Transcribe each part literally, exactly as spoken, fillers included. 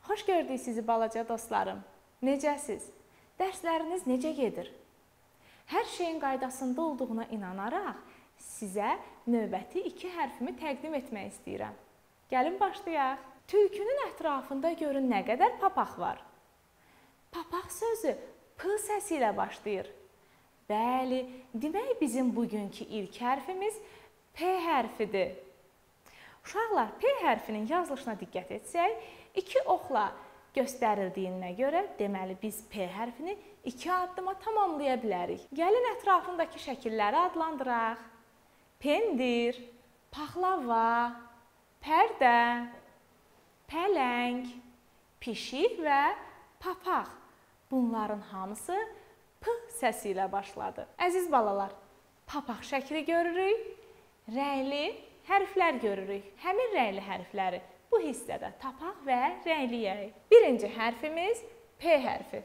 Xoş gördük sizi balaca dostlarım. Necəsiz? Dərsləriniz necə gedir? Hər şeyin qaydasında olduğuna inanaraq sizə növbəti iki hərfimi təqdim etmək istəyirəm. Gəlin başlayaq. Tülkünün ətrafında görün nə qədər papaq var. Papaq sözü P səsi ilə başlayır. Bəli, demək bizim bugünkü ilk hərfimiz P hərfidir. Uşaqlar, P hərfinin yazılışına diqqət etsək, iki oxla göstərildiyinə görə, deməli biz P hərfini iki addıma tamamlaya bilərik. Gəlin ətrafındakı şəkilləri adlandıraq. Pendir, paxlava, pərdə, pələng, pişik və papaq. Bunların hamısı P səsi ilə başladı. Əziz balalar, papaq şəkli görürük, rəngli hərflər görürük. Həmin rəngli hərfləri bu hissədə tapaq və rəngləyək. Birinci hərfimiz P hərfi.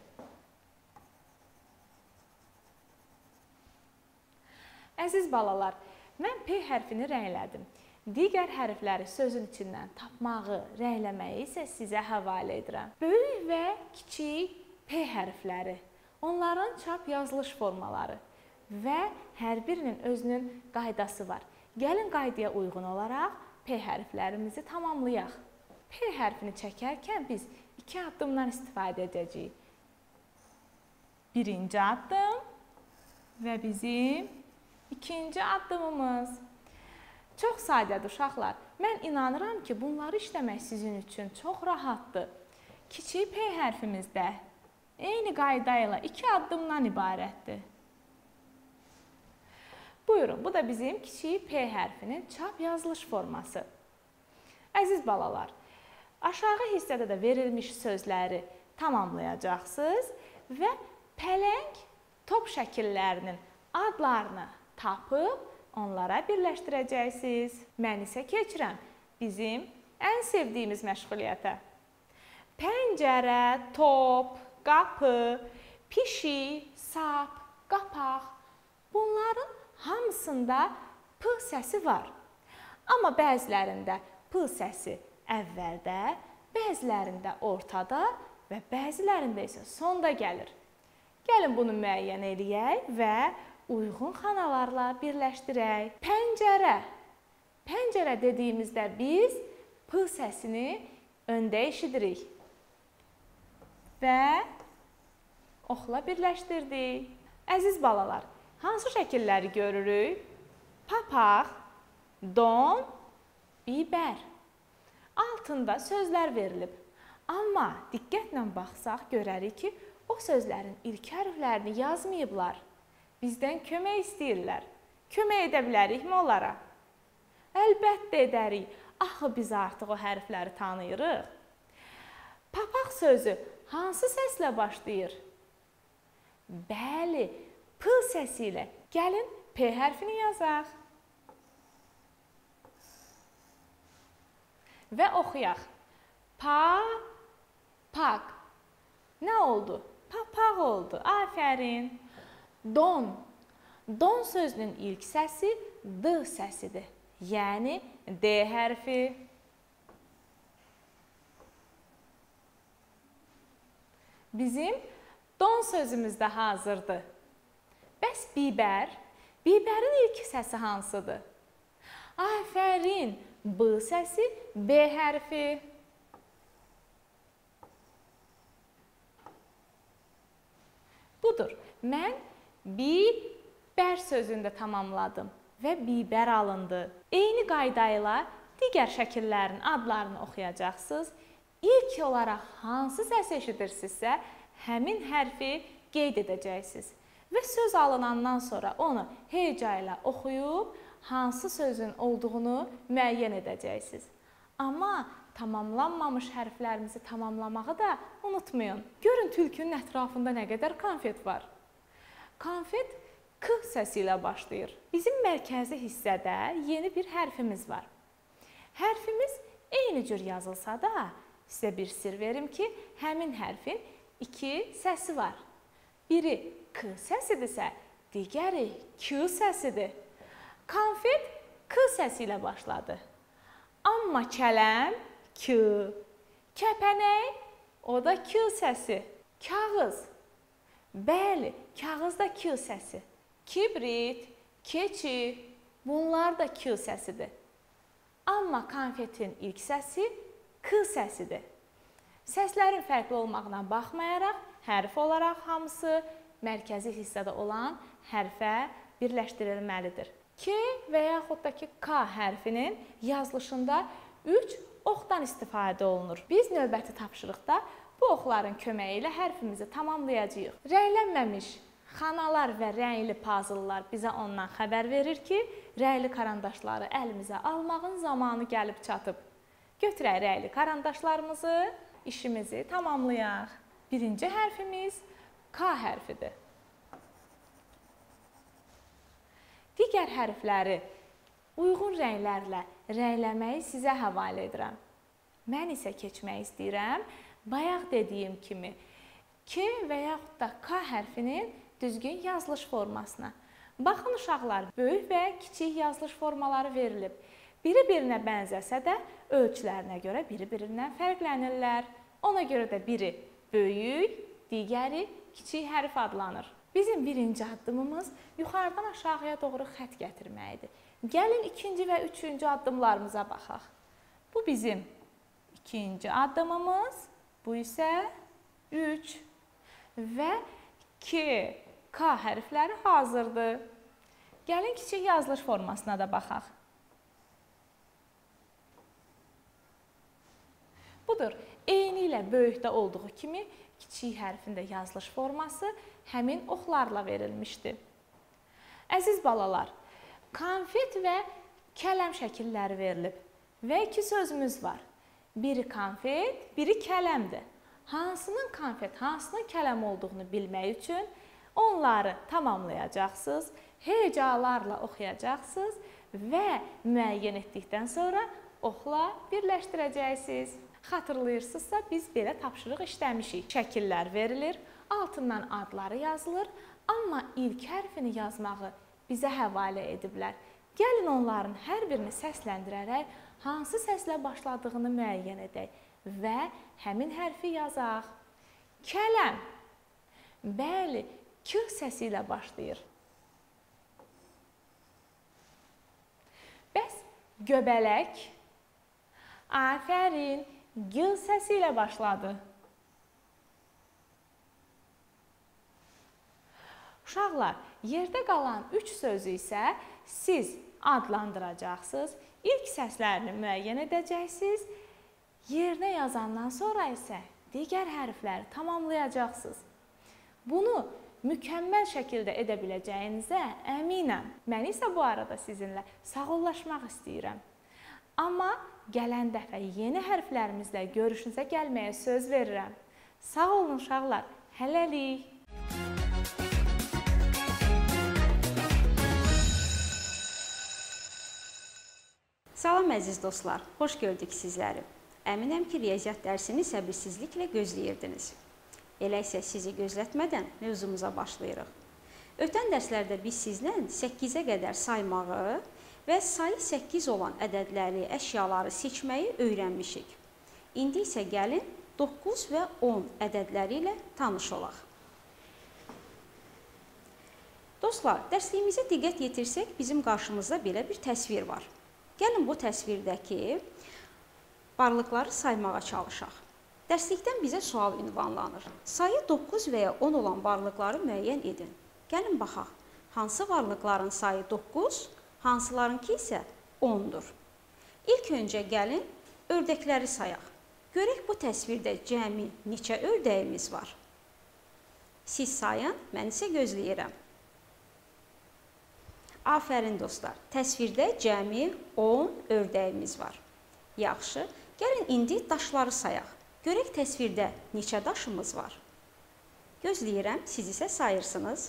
Əziz balalar, mən P hərfini rənglədim. Digər hərfləri sözün içindən tapmağı, rəngləməyi isə sizə həvalə edirəm. Böyük və kiçik P hərfləri, onların çap yazılış formaları və hər birinin özünün qaydası var. Gəlin qaydaya uyğun olaraq P hərflərimizi tamamlayaq. P hərfini çəkərkən biz iki addımdan istifadə edəcəyik. Birinci addım və bizim ikinci addımımız. Çox sadədir uşaqlar. Mən inanıram ki, bunları işləmək sizin üçün çox rahatdır. Kiçik P hərfimiz də eyni qayda ilə iki addımdan ibarətdir. Buyurun, bu da bizim kiçik P hərfinin çap yazılış forması. Əziz balalar, aşağı hissədə də verilmiş sözləri tamamlayacaqsınız və pələng top şəkillərinin adlarını tapıb onlara birləşdirəcəksiniz. Mən isə keçirəm bizim ən sevdiyimiz məşğuliyyətə. Pəncərə, top, qapı, pişik, sap, qapaq. Bunların hamısında P səsi var. Amma bəzilərində P səsi əvvəldə, bəzilərində ortada və bəzilərində isə sonda gəlir. Gəlin bunu müəyyən eləyək və uyğun xanalarla birləşdirək. Pəncərə. Pəncərə dediyimizdə biz P səsini öndə eşidirik və oxla birləşdirdik. Əziz balalar, hansı şəkilləri görürük? Papaq, don, bibər. Altında sözlər verilib. Amma diqqətlə baxsaq görərik ki, o sözlərin ilk hərflərini yazmayıblar. Bizdən kömək istəyirlər. Kömək edə bilərikmi onlara? Əlbəttə edərik. Axı biz artıq o hərfləri tanıyırıq. Papaq sözü hansı səslə başlayır? Bəli, P səsi ilə. Gəlin P hərfini yazaq. Və oxuyaq. Pa, pak. Nə oldu? Papaq oldu. Afərin. Don. Don sözünün ilk səsi D səsidir. Yəni D hərfi. Bizim don sözümüz də hazırdır. Bəs bibər? Bibərin ilk səsi hansıdır? Afərin. B səsi, B hərfi. Budur. Mən bibər sözünü də tamamladım və bibər alındı. Eyni qayda ilə digər şəkillərin adlarını oxuyacaqsınız. İlk olaraq hansı səs eşidirsinizsə, həmin hərfi qeyd edəcəksiniz. Və söz alınandan sonra onu heca ilə oxuyub, hansı sözün olduğunu müəyyən edəcəksiniz. Amma tamamlanmamış hərflərimizi tamamlamağı da unutmayın. Görün tülkünün ətrafında nə qədər konfet var. Konfet K səsi ilə başlayır. Bizim mərkəzi hissədə yeni bir hərfimiz var. Hərfimiz eyni cür yazılsa da, sizə bir sir verim ki, həmin hərfin iki səsi var. Biri K səsidirsə, digəri Q səsidir. Konfet K səsi ilə başladı. Amma kələm Q, kəpənək O da Q səsi. Kağız. Bəli, kağızda Q səsi. Kibrit, keçi, bunlar da Q səsidir. Amma konfetin ilk səsi K səsidir. Səslərin fərqli olmağına baxmayaraq, hərf olaraq hamısı mərkəzi hissədə olan hərfə birləşdirilməlidir. K və yaxud da ki, K hərfinin yazılışında üç oxdan istifadə olunur. Biz növbəti tapşırıqda bu oxların köməyi ilə hərfimizi tamamlayacağıq. Rənglənməmiş xanalar və rəngli puzzlelar bizə ondan xəbər verir ki, rəngli karandaşları əlimizə almağın zamanı gəlib çatıb. Götürək rəngli karandaşlarımızı, işimizi tamamlayaq. Birinci hərfimiz K hərfidir. Digər hərfləri uyğun rənglərlə rəngləməyi sizə həvalə edirəm. Mən isə keçmək istəyirəm. Bayaq dediyim kimi K və yaxud da K hərfinin düzgün yazılış formasına. Baxın uşaqlar, böyük və kiçik yazılış formaları verilib. Biri-birinə bənzəsə də ölçülərinə görə biri-birindən fərqlənirlər. Ona görə də biri böyük, digəri kiçik hərf adlanır. Bizim birinci addımımız yuxarıdan aşağıya doğru xətt gətirməkdir. Gəlin ikinci və üçüncü addımlarımıza baxaq. Bu bizim ikinci addımımız, bu isə üç və K, K hərfləri hazırdır. Gəlin kiçik yazılış formasına da baxaq. Budur, eyni ilə böyükdə olduğu kimi kiçik hərfin də yazılış forması həmin oxlarla verilmişdir. Əziz balalar, konfet və kələm şəkilləri verilib və iki sözümüz var. Biri konfet, biri kələmdir. Hansının konfet, hansının kələm olduğunu bilmək üçün onları tamamlayacaqsınız, hecalarla oxuyacaqsınız və müəyyən etdikdən sonra oxla birləşdirəcəksiniz. Xatırlayırsınızsa, biz belə tapşırıq işləmişik. Şəkillər verilir, altından adları yazılır, amma ilk hərfini yazmağı bizə həvalə ediblər. Gəlin onların hər birini səsləndirərək, hansı səslə başladığını müəyyən edək və həmin hərfi yazaq. Kələm. Bəli, K səsi ilə başlayır. Bəs göbələk? Afərin, G səsi ilə başladı. Uşaqlar, yerdə qalan üç sözü isə siz adlandıracaqsınız, ilk səslərini müəyyən edəcəksiniz, yerinə yazandan sonra isə digər hərfləri tamamlayacaqsınız. Bunu mükəmməl şəkildə edə biləcəyinizə əminəm. Mən isə bu arada sizinlə sağollaşmaq istəyirəm. Amma gələn dəfə yeni hərflərimizlə görüşünüzə gəlməyə söz verirəm. Sağ olun uşaqlar, hələlik. Salam əziz dostlar, xoş gördük sizləri. Əminəm ki, riyaziyyat dərsini səbirsizliklə gözləyirdiniz. Elə isə sizi gözlətmədən mövzumuza başlayırıq. Ötən dərslərdə biz sizlə səkkizə qədər saymağı və sayı səkkiz olan ədədləri, əşyaları seçməyi öyrənmişik. İndi isə gəlin doqquz və on ədədləri ilə tanış olaq. Dostlar, dərsliyimizə diqqət yetirsək, bizim qarşımızda belə bir təsvir var. Gəlin bu təsvirdəki varlıqları saymağa çalışaq. Dərslikdən bizə sual ünvanlanır. Sayı doqquz və ya on olan varlıqları müəyyən edin. Gəlin baxaq, hansı varlıqların sayı doqquz, hansılarınki isə ondur. İlk öncə gəlin ördəkləri sayaq. Görək bu təsvirdə cəmi neçə ördəyimiz var? Siz sayın, mən isə gözləyirəm. Afərin dostlar, təsvirdə cəmi on ördəyimiz var. Yaxşı, gəlin indi daşları sayaq. Görək təsvirdə neçə daşımız var? Gözləyirəm, siz isə sayırsınız.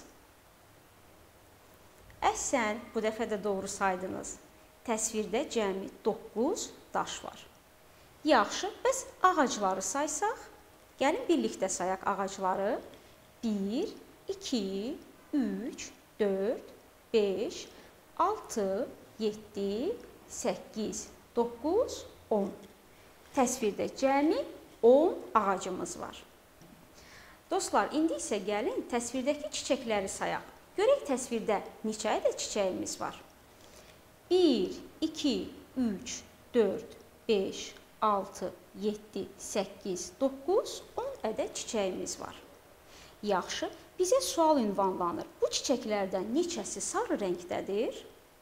Əhsən, bu dəfə də doğru saydınız. Təsvirdə cəmi doqquz daş var. Yaxşı, bəs ağacları saysaq? Gəlin birlikdə sayaq ağacları. bir, iki, üç, dörd, beş, altı, yeddi, səkkiz, doqquz, on. Təsvirdə cəmi on ağacımız var. Dostlar, indi isə gəlin təsvirdəki çiçəkləri sayaq. Görək təsvirdə neçə ədəd çiçəyimiz var? bir, iki, üç, dörd, beş, altı, yeddi, səkkiz, doqquz, on ədəd çiçəyimiz var. Yaxşı, bizə sual ünvanlanır. Bu çiçəklərdən neçəsi sarı rəngdədir?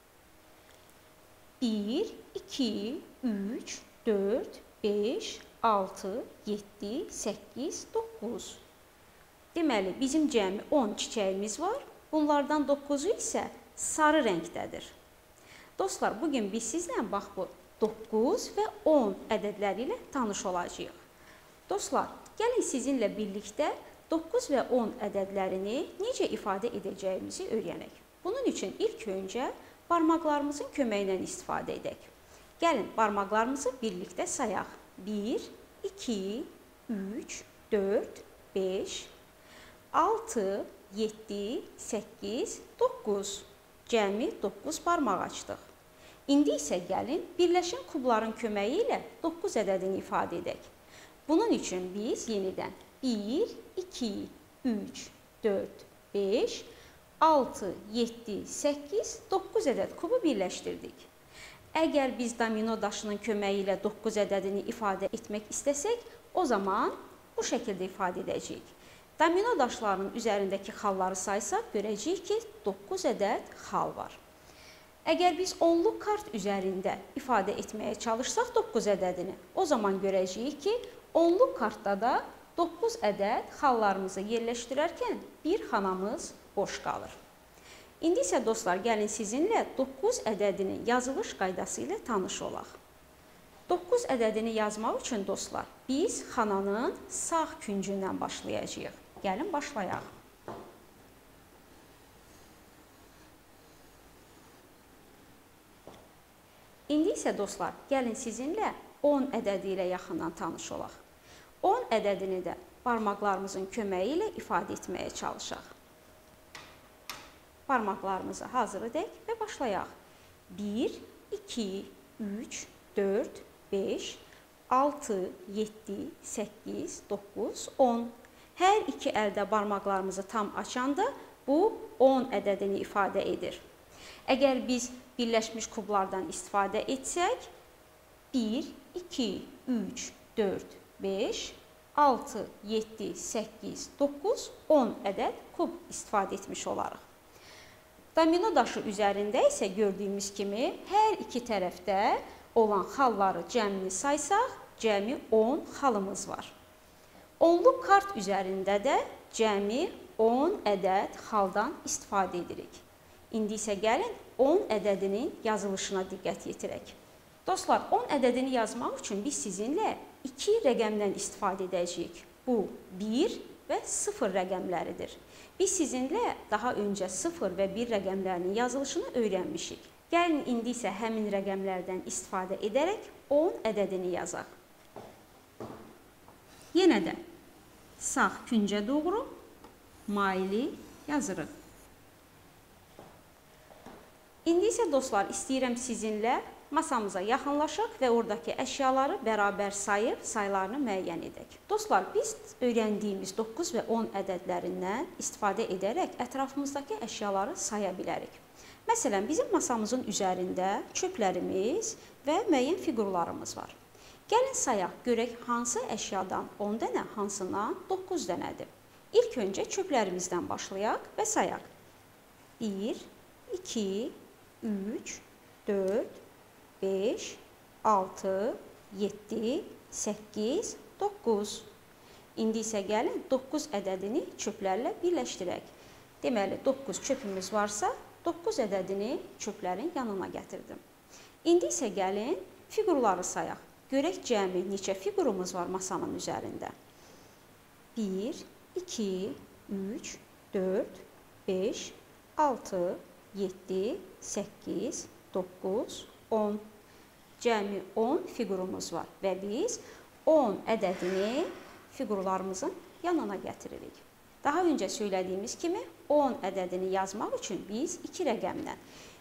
bir, iki, üç, dörd, beş, altı, yeddi, səkkiz, doqquz. Deməli, bizim cəmi on çiçəyimiz var. Bunlardan doqquzu isə sarı rəngdədir. Dostlar, bugün biz sizlə bax bu doqquz və on ədədləri ilə tanış olacağıq. Dostlar, gəlin sizinlə birlikdə doqquz və on ədədlərini necə ifadə edəcəyimizi öyrənək. Bunun üçün ilk öncə barmaqlarımızın köməyi ilə istifadə edək. Gəlin, barmaqlarımızı birlikdə sayaq. bir, iki, üç, dörd, beş, altı, yeddi, səkkiz, doqquz. Cəmi doqquz barmaq açdıq. İndi isə gəlin, birləşən kubların köməyi ilə doqquz ədədini ifadə edək. Bunun üçün biz yenidən bir, iki, üç, dörd, beş, altı, yeddi, səkkiz, doqquz ədəd kubu birləşdirdik. Əgər biz domino daşının köməyi ilə doqquz ədədini ifadə etmək istəsək, o zaman bu şəkildə ifadə edəcəyik. Domino daşlarının üzərindəki xalları saysaq, görəcəyik ki, doqquz ədəd xal var. Əgər biz onluq kart üzərində ifadə etməyə çalışsaq doqquz ədədini, o zaman görəcəyik ki, onluq kartda da doqquz ədəd xallarımızı yerləşdirərkən bir xanamız boş qalır. İndi isə dostlar, gəlin sizinlə doqquz ədədinin yazılış qaydası ilə tanış olaq. doqquz ədədini yazmaq üçün dostlar, biz xananın sağ küncündən başlayacağıq. Gəlin, başlayaq. İndi isə dostlar, gəlin sizinlə on ədədi ilə yaxından tanış olaq. on ədədini də barmaqlarımızın köməyi ilə ifadə etməyə çalışaq. Barmaqlarımızı hazır edək və başlayaq. bir, iki, üç, dörd, beş, altı, yeddi, səkkiz, doqquz, on. Hər iki əldə barmaqlarımızı tam açanda bu on ədədini ifadə edir. Əgər biz birləşmiş kublardan istifadə etsək, bir, iki, üç, dörd, beş, altı, yeddi, səkkiz, doqquz, on ədəd kub istifadə etmiş olarıq. Domino daşı üzərində isə gördüyümüz kimi hər iki tərəfdə olan xalları cəmini saysaq, cəmi on xalımız var. Onluq kart üzərində də cəmi on ədəd xaldan istifadə edirik. İndi isə gəlin on ədədinin yazılışına diqqət yetirək. Dostlar, on ədədini yazmaq üçün biz sizinlə iki rəqəmdən istifadə edəcəyik. Bu, bir və sıfır rəqəmləridir. Biz sizinlə daha öncə sıfır və bir rəqəmlərinin yazılışını öyrənmişik. Gəlin, indi isə həmin rəqəmlərdən istifadə edərək on ədədini yazaq. Yenə də sağ küncə doğru maili yazırıq. İndi isə dostlar, istəyirəm sizinlə masamıza yaxınlaşaq və oradakı əşyaları bərabər sayıb sayılarını müəyyən edək. Dostlar, biz öyrəndiyimiz doqquz və on ədədlərindən istifadə edərək ətrafımızdakı əşyaları saya bilərik. Məsələn, bizim masamızın üzərində çöplərimiz və müəyyən fiqurlarımız var. Gəlin sayaq, görək hansı əşyadan on dənə, hansından doqquz dənədir. İlk öncə çöplərimizdən başlayaq və sayaq. bir, iki, üç, dörd, beş, altı, yeddi, səkkiz, doqquz. İndi isə gəlin doqquz ədədini çöplərlə birləşdirək. Deməli, doqquz çöpümüz varsa, doqquz ədədini çöplərin yanına gətirdim. İndi isə gəlin fiqurları sayaq. Görək cəmi neçə fiqurumuz var masanın üzərində. bir, iki, üç, dörd, beş, altı, yeddi, səkkiz, doqquz, on. Cəmi on fiqurumuz var və biz on ədədini fiqurlarımızın yanına gətiririk. Daha öncə söylədiyimiz kimi on ədədini yazmaq üçün biz iki rəqəmdən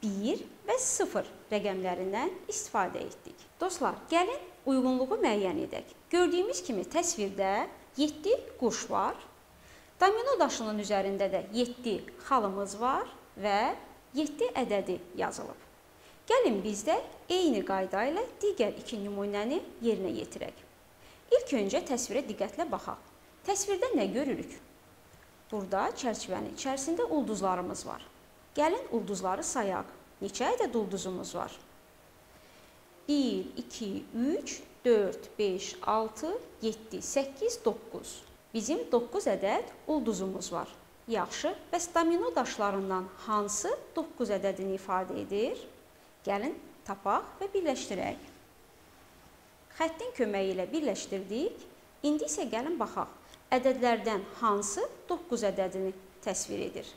bir və sıfır rəqəmlərindən istifadə etdik. Dostlar, gəlin uyğunluğu müəyyən edək. Gördüyümüz kimi təsvirdə yeddi quş var. Domino daşının üzərində də yeddi xalımız var və yeddi ədədi yazılıb. Gəlin biz də eyni qayda ilə digər iki nümunəni yerinə yetirək. İlk öncə təsvirə diqqətlə baxaq. Təsvirdə nə görürük? Burada çərçivənin içərisində ulduzlarımız var. Gəlin ulduzları sayaq. Neçə ədəd ulduzumuz var? bir, iki, üç, dörd, beş, altı, yeddi, səkkiz, doqquz. Bizim doqquz ədəd ulduzumuz var. Yaxşı, bəs domino daşlarından hansı doqquz ədədini ifadə edir? Gəlin tapaq və birləşdirək. Xəttin köməyi ilə birləşdirdik. İndi isə gəlin baxaq. Ədədlərdən hansı doqquz ədədini təsvir edir?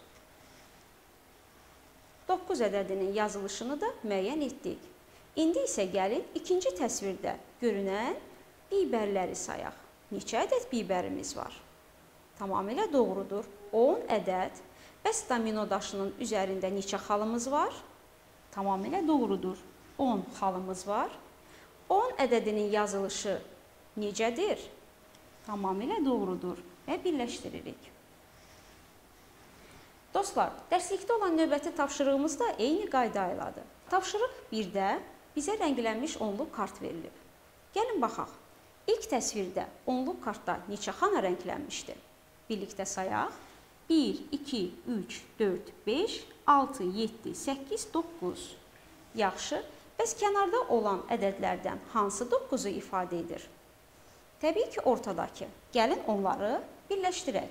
doqquz ədədinin yazılışını da müəyyən etdik. İndi isə gəlin ikinci təsvirdə görünən bibərləri sayaq. Neçə ədəd bibərimiz var? Tamamilə doğrudur. on ədəd. Bəs domino daşının üzərində neçə xalımız var? Tamamilə doğrudur. on xalımız var. on ədədinin yazılışı necədir? Tamamilə doğrudur və birləşdiririk. Dostlar, dərslikdə olan növbəti tapşırığımız da eyni qayda ilədir. Tapşırıq birdə bizə rənglənmiş onluq kart verilib. Gəlin baxaq. İlk təsvirdə onluq kartda neçə xana rənglənmişdir? Birlikdə sayaq. bir, iki, üç, dörd, beş, altı, yeddi, səkkiz, doqquz. Yaxşı, bəs kənarda olan ədədlərdən hansı doqquzu ifadə edir? Təbii ki, ortadakı. Gəlin onları birləşdirək.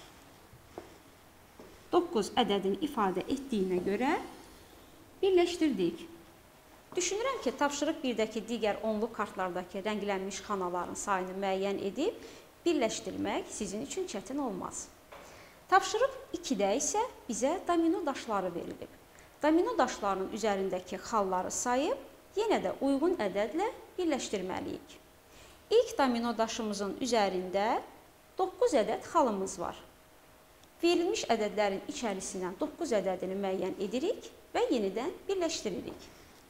doqquz ədədini ifadə etdiyinə görə birləşdirdik. Düşünürəm ki, tapşırıq birdəki digər onluq kartlardakı rənglənmiş xanaların sayını müəyyən edib birləşdirmək sizin üçün çətin olmaz. Tapşırıq ikidə isə bizə domino daşları verilib. Domino daşlarının üzərindəki xalları sayıb, yenə də uyğun ədədlə birləşdirməliyik. İlk domino daşımızın üzərində doqquz ədəd xalımız var. Verilmiş ədədlərin içərisindən doqquz ədədini müəyyən edirik və yenidən birləşdiririk.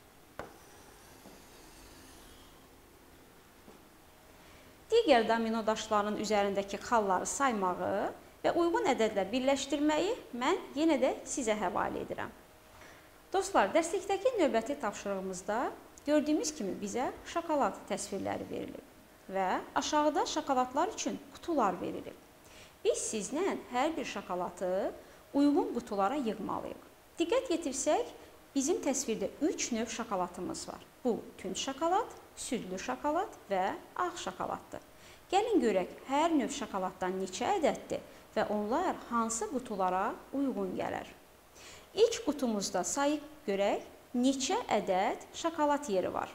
Digər domino daşlarının üzərindəki xalları saymağı və uyğun ədədlə birləşdirməyi mən yenə də sizə həvalə edirəm. Dostlar, dərslikdəki növbəti tapşırığımızda gördüyümüz kimi bizə şokolad təsvirləri verilib və aşağıda şokoladlar üçün qutular verilib. Biz sizlə hər bir şokoladı uyğun qutulara yığmalıyıq. Diqqət yetirsək, bizim təsvirdə üç növ şokoladımız var. Bu, tünd şokolad, südlü şokolad və ağ şokoladdır. Gəlin görək, hər növ şokoladdan neçə ədəddir və onlar hansı qutulara uyğun gələr. İlk qutumuzda sayıb görək, neçə ədəd şokolad yeri var.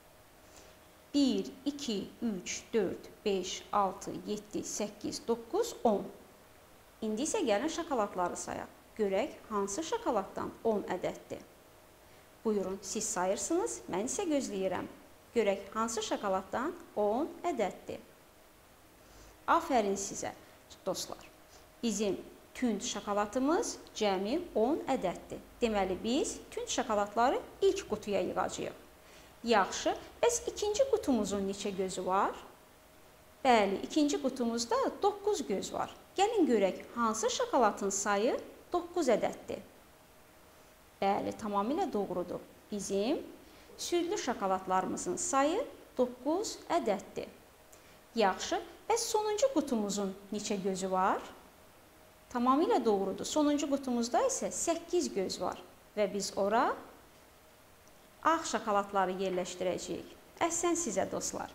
bir, iki, üç, dörd, beş, altı, yeddi, səkkiz, doqquz, on. İndi isə gəlin şokoladları sayaq. Görək, hansı şokoladdan on ədəddir. Buyurun, siz sayırsınız, mən isə gözləyirəm. Görək, hansı şokoladdan on ədəddir. Afərin sizə, dostlar. Bizim tünd şokoladımız cəmi on ədəddir. Deməli, biz tünd şokoladları ilk qutuya yığacağıq. Yaxşı, bəs ikinci qutumuzun neçə gözü var? Bəli, ikinci qutumuzda doqquz göz var. Gəlin görək, hansı şokoladın sayı doqquz ədəddir. Bəli, tamamilə doğrudur. Bizim südlü şokoladlarımızın sayı doqquz ədəddir. Yaxşı, bəs sonuncu qutumuzun neçə gözü var? Tamamilə doğrudur. Sonuncu qutumuzda isə səkkiz göz var və biz ora ağ şokoladları yerləşdirəcəyik. Əhsən sizə, dostlar.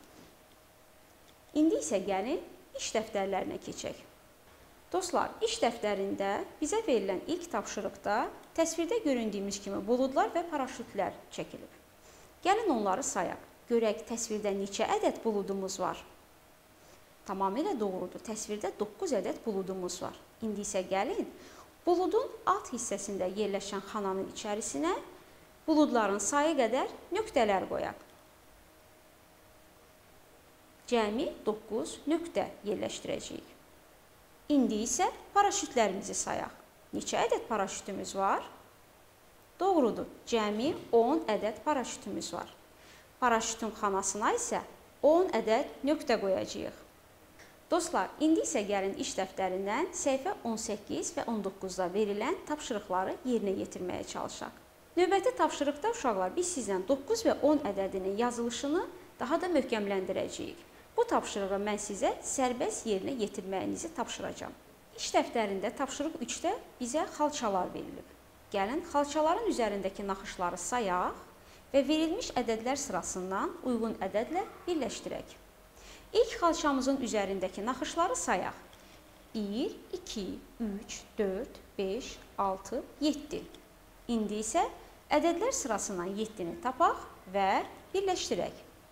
İndi isə gəlin iş dəftərlərinə keçək. Dostlar, iş dəftərində bizə verilən ilk tapşırıqda təsvirdə göründüyümüz kimi buludlar və paraşütlər çəkilib. Gəlin onları sayaq. Görək, təsvirdə neçə ədəd buludumuz var? Tamamilə doğrudur. Təsvirdə doqquz ədəd buludumuz var. İndi isə gəlin, buludun alt hissəsində yerləşən xananın içərisinə buludların sayı qədər nöqtələr qoyaq. Cəmi doqquz nöqtə yerləşdirəcəyik. İndi isə paraşütlərimizi sayaq. Neçə ədəd paraşütümüz var? Doğrudur, cəmi on ədəd paraşütümüz var. Paraşütün xanasına isə on ədəd nöqtə qoyacağıq. Dostlar, indi isə gəlin iş dəftərindən səhifə on səkkiz və on doqquzda verilən tapşırıqları yerinə yetirməyə çalışaq. Növbəti tapşırıqda uşaqlar biz sizdən doqquz və on ədədinin yazılışını daha da möhkəmləndirəcəyik. Bu tapşırığı mən sizə sərbəst yerinə yetirməyinizi tapşıracağam. İş dəftərində tapşırıq üçdə bizə xalçalar verilib. Gəlin xalçaların üzərindəki naxışları sayaq və verilmiş ədədlər sırasından uyğun ədədlə birləşdirək. İlk xalçamızın üzərindəki naxışları sayaq. bir, iki, üç, dörd, beş, altı, yeddi. İndi isə ədədlər sırasından yeddini tapaq və birləşdirək.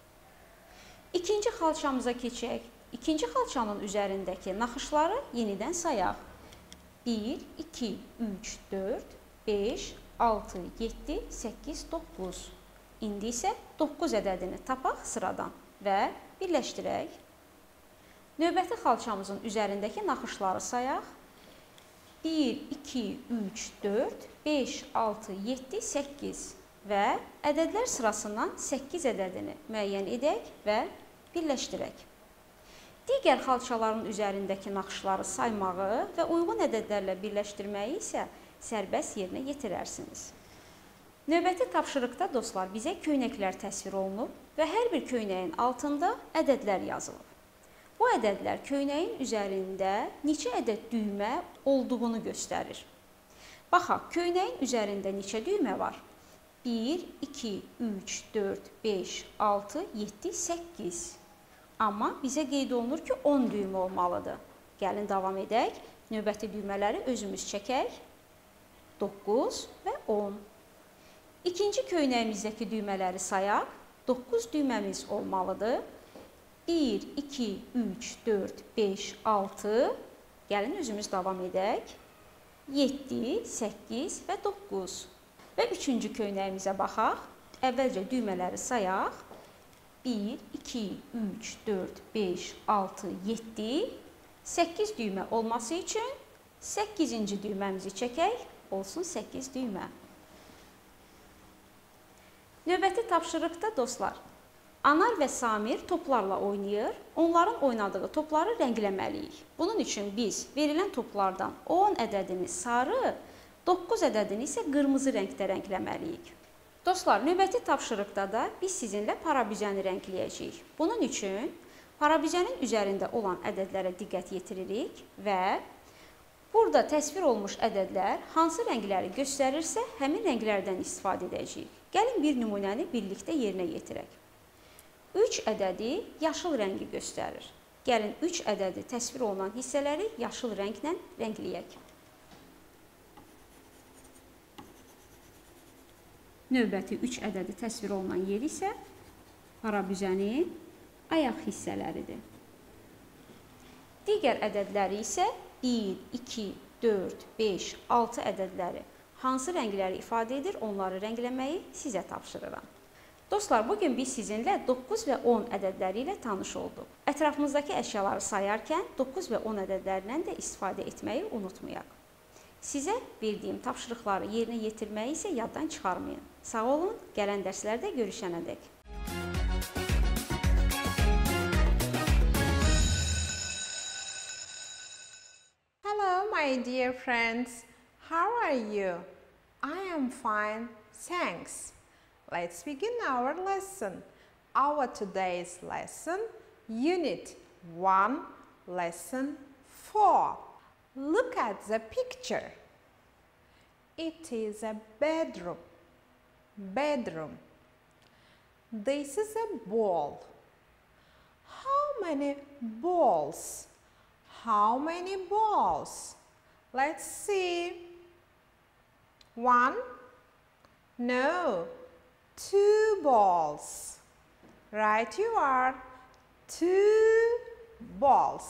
İkinci xalçamıza keçək. İkinci xalçanın üzərindəki naxışları yenidən sayaq. bir, iki, üç, dörd, beş, altı, yeddi, səkkiz, doqquz. İndi isə doqquz ədədini tapaq sıradan və birləşdirək. Növbəti xalçamızın üzərindəki naxışları sayaq. bir, iki, üç, dörd, beş, altı, yeddi, səkkiz və ədədlər sırasından səkkiz ədədini müəyyən edək və birləşdirək. Digər xalçaların üzərindəki naxışları saymağı və uyğun ədədlərlə birləşdirməyi isə sərbəst yerinə yetirərsiniz. Növbəti tapşırıqda dostlar bizə köynəklər təsvir olunub və hər bir köynəyin altında ədədlər yazılıb. Bu ədədlər köynəyin üzərində neçə ədəd düymə olduğunu göstərir. Baxaq, köynəyin üzərində neçə düymə var? bir, iki, üç, dörd, beş, altı, yeddi, səkkiz. Amma bizə qeyd olunur ki, on düymə olmalıdır. Gəlin davam edək. Növbəti düymələri özümüz çəkək. doqquz və on. İkinci köynəyimizdəki düymələri sayaq. doqquz düyməmiz olmalıdır. bir, iki, üç, dörd, beş, altı. Gəlin özümüz davam edək. yeddi, səkkiz və doqquz. Və üçüncü köynəyimizə baxaq. Əvvəlcə düymələri sayaq. bir, iki, üç, dörd, beş, altı, yeddi. səkkiz düymə olması üçün səkkizinci düyməmizi çəkək. Olsun səkkiz düymə. Növbəti tapşırıqda dostlar, Anar və Samir toplarla oynayır. Onların oynadığı topları rəngləməliyik. Bunun üçün biz verilən toplardan on ədədini sarı, doqquz ədədini isə qırmızı rəngdə rəngləməliyik. Dostlar, növbəti tapşırıqda da biz sizinlə parabüzəni rəngləyəcəyik. Bunun üçün parabüzənin üzərində olan ədədlərə diqqət yetiririk və burada təsvir olmuş ədədlər hansı rəngləri göstərirsə, həmin rənglərdən istifadə edəcəyik. Gəlin bir nümunəni birlikdə yerinə yetirək. üç ədədi yaşıl rəngi göstərir. Gəlin üç ədədi təsvir olunan hissələri yaşıl rənglə rəngləyək. Növbəti üç ədədi təsvir olunan yer isə parabüzənin ayaq hissələridir. Digər ədədləri isə bir, iki, dörd, beş, altı ədədləri hansı rəngləri ifadə edir, onları rəngləməyi sizə tapşırıram. Dostlar, bugün biz sizinlə doqquz və on ədədləri ilə tanış olduq. Ətrafımızdakı əşyaları sayarkən doqquz və on ədədlərindən də istifadə etməyi unutmayaq. Sizə verdiyim tapşırıqları yerinə yetirməyi isə yaddan çıxarmayın. Sağ olun, gələn dərslərdə görüşənədək. Hello, my dear friends. How are you? I am fine, thanks. Let's begin our lesson. Our today's lesson, Unit one, Lesson four. Look at the picture. It is a bedroom. Bedroom. This is a ball. How many balls? How many balls? Let's see. One? No. Two balls. Right you are. Two balls.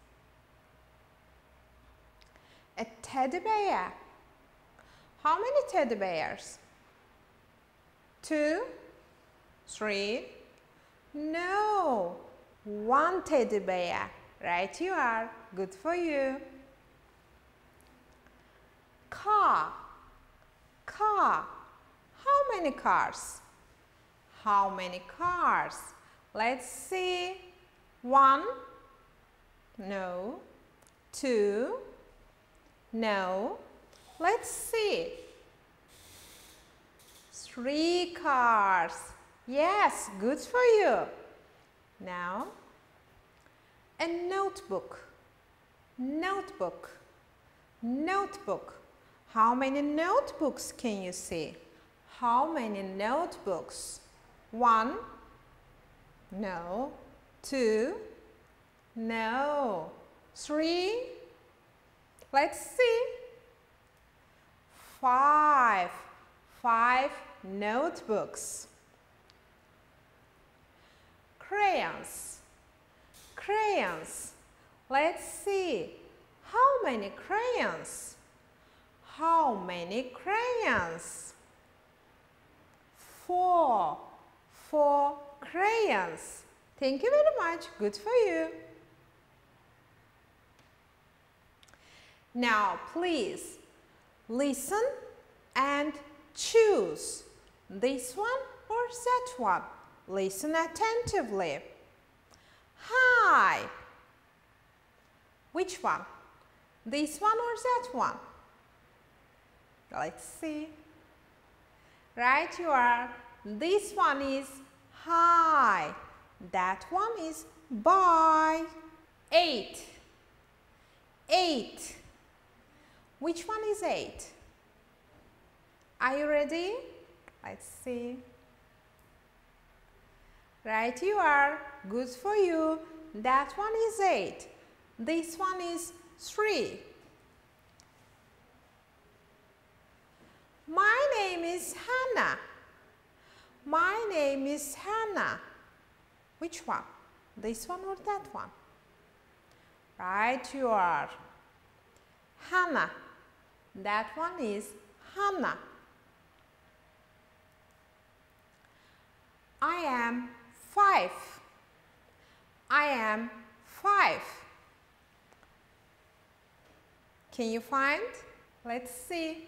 A teddy bear. How many teddy bears? Two? Three? No. One teddy bear. Right you are. Good for you. Car. Car. many cars? How many cars? Let's see. One. No. Two. No. Let's see. Three cars. Yes, good for you. Now, a notebook. Notebook. Notebook. How many notebooks can you see? How many notebooks? One. No. Two. No. Three. Let's see. Five. Five notebooks. Crayons. Crayons. Let's see. How many crayons? How many crayons? Four. Four crayons. Thank you very much. Good for you. Now, please listen and choose this one or that one. Listen attentively. Hi. Which one? This one or that one? Let's see. Right, you are. This one is hi. That one is bye. Eight. Eight. Which one is eight? Are you ready? Let's see. Right, you are. Good for you. That one is eight. This one is three. My name is Hannah. My name is Hannah. Which one? This one or that one? Right, you are. Hannah. That one is Hannah. I am five. I am five. Can you find? Let's see.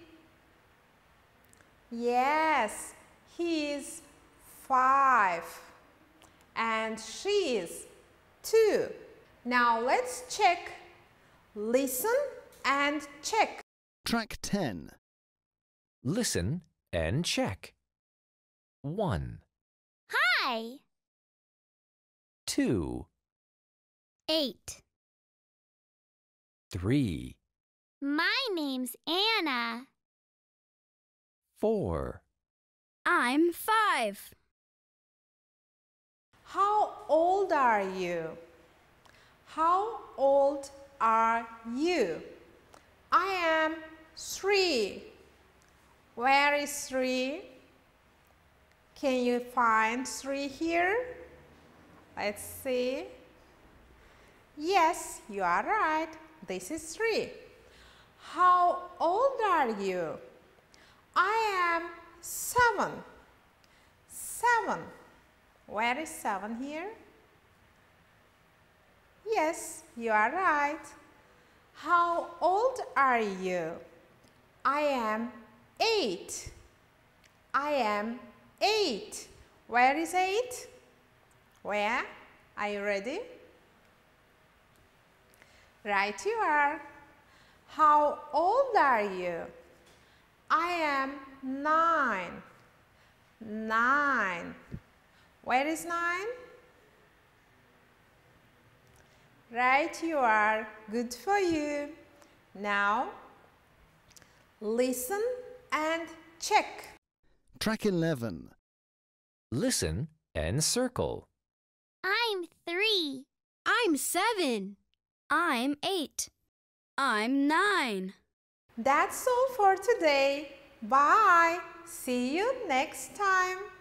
Yes, he is five. And she is two. Now let's check. Listen and check. Track ten. Listen and check. One. Hi. Two. Eight. Three. My name's Anna. Four. I'm five. How old are you? How old are you? I am three. Where is three? Can you find three here? Let's see. Yes, you are right. This is three. How old are you? I am seven. Seven. Where is seven here? Yes, you are right. How old are you? I am eight. I am eight. Where is eight? Where? Are you ready? Right, you are. How old are you? I am nine. Nine. Where is nine? Right, you are. Good for you. Now, listen and check. Track eleven. Listen and circle. I'm three. I'm seven. I'm eight. I'm nine. That's all for today. Bye. See you next time.